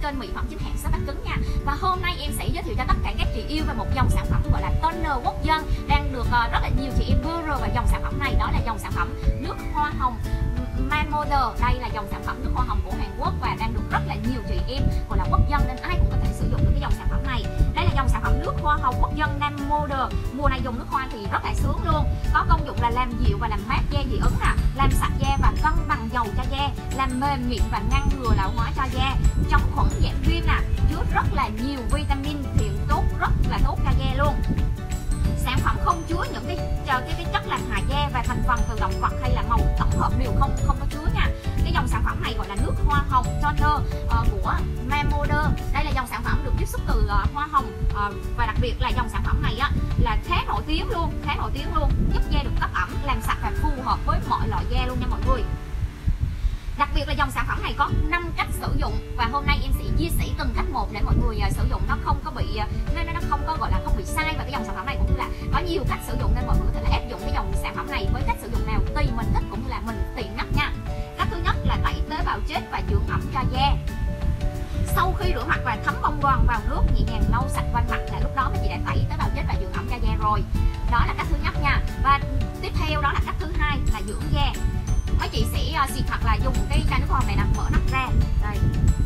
kênh mỹ phẩm chính hãng shop Bắc Cứng nha. Và hôm nay em sẽ giới thiệu cho tất cả các chị yêu về một dòng sản phẩm gọi là toner quốc dân đang được rất là nhiều chị em bơ rờ vào dòng sản phẩm này. Đó là dòng sản phẩm nước hoa hồng Mammoder. Đây là dòng sản phẩm nước hoa hồng của Hàn Quốc và đang được rất là nhiều chị em gọi là quốc dân nên ai cũng có thể sử dụng được cái dòng sản phẩm này. Đây là dòng sản phẩm nước hoa hồng quốc dân Mammoder. Mùa này dùng nước hoa thì rất là sướng luôn. Có công dụng là làm dịu và làm mát da dị ứng nè, làm sạch da và cân bằng dầu cho da, làm mềm mịn và ngăn ngừa lão hóa cho da, chống khuẩn giảm viêm nè, chứa rất là nhiều vitamin thiện tốt, rất là tốt cho da luôn. Sản phẩm không chứa những cái chất làm hại da và thành phần từ động vật hay là màu tổng hợp đều không có chứa nha. Cái dòng sản phẩm này gọi là nước hoa hồng toner của Mammoder. Đây là dòng sản phẩm được chiết xuất từ hoa hồng và đặc biệt là dòng sản phẩm này á là khá nổi tiếng luôn, giúp da được cấp ẩm, làm sạch và phù hợp với mọi loại da luôn nha mọi người. Đặc biệt là dòng sản phẩm này có 5 cách sử dụng và hôm nay em sẽ chia sẻ từng cách một để mọi người sử dụng nó không có bị nó không có gọi là không bị sai. Và cái dòng sản phẩm này cũng là có nhiều cách sử dụng nên mọi người có thể là áp dụng cái dòng sản phẩm này với cách sử dụng nào tùy mình thích cũng là mình tiện nhất nha. Cách thứ nhất là tẩy tế bào chết và dưỡng ẩm cho da. Sau khi rửa mặt và thấm bông gòn vào nước nhẹ nhàng lau sạch quanh mặt là lúc đó mấy chị đã tẩy tế bào chết và dưỡng ẩm cho da rồi. Đó là cách thứ nhất nha. Và tiếp theo đó là cách thứ hai là dưỡng da. Mấy chị sẽ xịt hoặc là dùng cái chai nước hoa hồng này nè, mở nắp ra đây,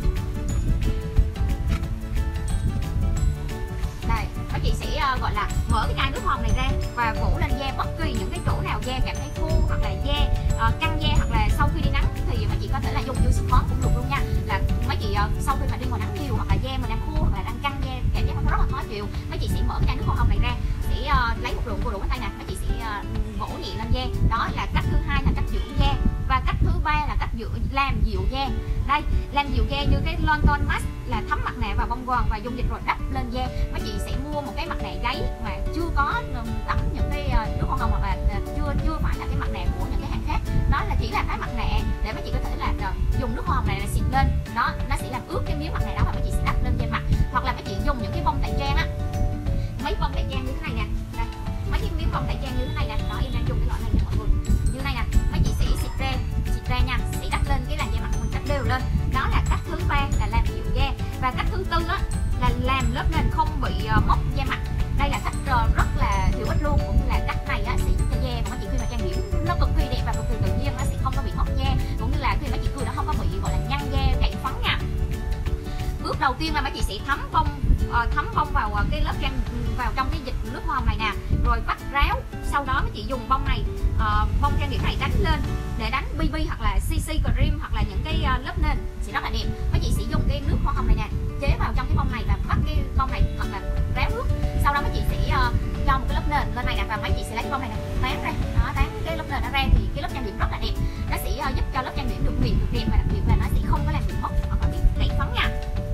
mấy chị sẽ gọi là mở cái chai nước hoa hồng này ra và phủ lên da bất kỳ những cái chỗ nào da cảm thấy khô hoặc là da căng da hoặc là sau khi đi nắng thì mấy chị có thể là dùng như xịt khóm cũng được luôn nha. Là mấy chị sau khi mà đi ngoài nắng nhiều hoặc là da mình đang khô hoặc là đang căng da cảm giác nó rất là khó chịu, mấy chị sẽ mở cái chai nước hoa hồng này ra, sẽ lấy một lượng vừa đủ cái tay nè, mấy chị sẽ vỗ nhẹ lên da. Đó là cách thứ hai là cách dưỡng da. Và cách thứ ba là cách làm dịu da. Đây, làm dịu da như cái London Mask là thấm mặt nạ vào bông gòn và dung dịch rồi đắp lên da. Mấy chị sẽ mua một cái mặt nạ giấy mà chưa có tẩm những cái nước hoa hồng hoặc là chưa phải là cái mặt nạ của những cái hãng khác. Đó là chỉ là cái mặt nạ để mấy chị có thể là dùng nước hoa hồng này là xịt lên. Đó, nó sẽ làm ướt cái miếng mặt nạ đó và mấy chị sẽ đắp lên da mặt. Hoặc là mấy chị dùng những cái bông tẩy trang á, mấy bông tẩy trang như thế này nè. Đây, mấy cái miếng bông tẩy trang như thế này nè. Đó, em đang dùng cái loại này nha mọi người. Như này nè, mấy chị sẽ xịt ra nha, sẽ đắp lên cái làn da mặt của mình đắp đều lên. Đó là cách thứ ba là làm dịu da. Và cách thứ tư á là làm lớp nền không bị mốc da mặt. Đây là cách rất là hữu ích luôn, cũng như là cách này á sẽ giúp cho da của mấy chị khi mà trang điểm nó cực kỳ đẹp và cực kỳ tự nhiên, nó sẽ không có bị mốc da, cũng như là khi mấy chị cười nó không có bị gọi là nhăn da gãy phấn nha. Bước đầu tiên là mấy chị sẽ thấm bông vào cái lớp trang, vào trong cái dịch nước hoa hồng này nè, rồi vắt ráo. Sau đó mấy chị dùng bông này, bông trang điểm này đánh lên để đánh BB hoặc là CC cream hoặc là những cái lớp nền sẽ rất là đẹp. Mấy chị sẽ dùng cái nước hoa hồng này nè chế vào trong cái bông này và vắt cái bông này hoặc là ráo nước. Sau đó mấy chị sẽ cho một cái lớp nền lên này nè và mấy chị sẽ lấy cái bông này nè tán ra. Đó, tán cái lớp nền nó ra thì cái lớp trang điểm rất là đẹp. Nó sẽ giúp cho lớp trang điểm được mịn được đẹp và đặc biệt là nó sẽ không có làm bị mốc hoặc là bị gãy phấn nha.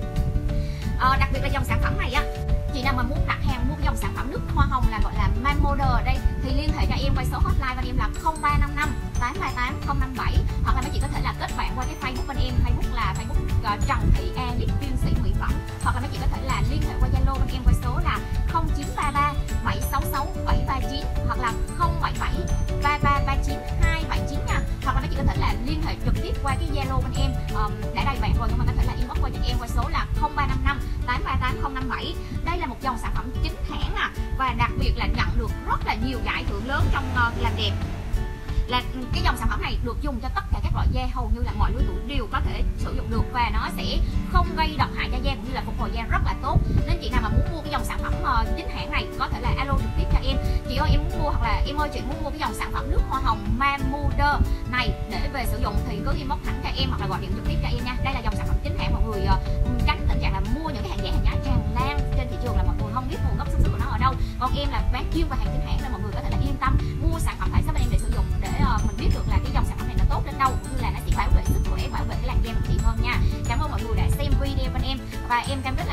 Đặc biệt là dòng sản phẩm này á, chị nào mà muốn đặt hàng mua dòng sản phẩm nước hoa hồng là gọi là Mammoder ở đây thì liên hệ cho em qua số hotline bên em là 0355 838 057 hoặc là mấy chị có thể là kết bạn qua cái Facebook bên em, Facebook là Facebook Trần Thị Alice chuyên sĩ mỹ phẩm, hoặc là mấy chị có thể là liên hệ qua Zalo bên em qua số là 0933 766 739 hoặc là 077 3339 279 nha. Hoặc là mấy chị có thể là liên hệ trực tiếp qua cái Zalo bên em đã đầy bạn rồi, nhưng mà có thể là inbox qua cho em qua số là 0355 838 057. Đây là một dòng sản phẩm chính hãng và đặc biệt là nhận được rất là nhiều giải thưởng lớn trong làm đẹp. Là cái dòng sản phẩm này được dùng cho tất cả các loại da, hầu như là mọi lứa tuổi đều có thể sử dụng được và nó sẽ không gây độc hại cho da cũng như là phục hồi da rất là tốt. Nên chị nào mà muốn mua cái dòng sản phẩm chính hãng này có thể là alo trực tiếp cho em. Chị ơi em muốn mua, hoặc là em ơi chị muốn mua cái dòng sản phẩm nước hoa hồng Mammoder này để về sử dụng thì cứ inbox thẳng cho em hoặc là gọi điện trực tiếp cho em nha. Đây là dòng sản phẩm chính hãng, mọi người tránh tình trạng là mua những cái hàng giả hàng nhái tràn lan trên thị trường là mọi người không biết nguồn gốc xuất xứ của nó ở đâu. Còn em là bán chuyên về hàng chính hãng nên mọi người có thể là yên tâm mua sản phẩm tại shop bên em để sử dụng, để mình biết được là cái dòng sản phẩm này nó tốt đến đâu cũng như là nó sẽ bảo vệ sức khỏe, bảo vệ cái làn da của chị hơn nha. Cảm ơn mọi người đã xem video bên em và em cam kết là